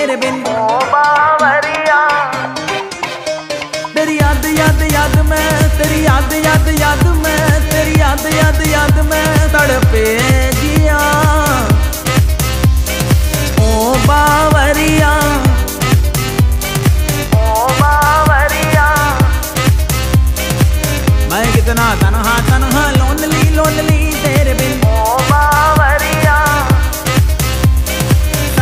तेरे बिन। ओ बावरिया तेरी याद याद याद में, तेरी याद याद याद में, तेरी याद याद याद में तड़पे जिया। ओ बावरिया, ओ बावरिया मैं कितना तन्हा तन्हा लोनली लोनली तेरे बिन। ओ बावरिया।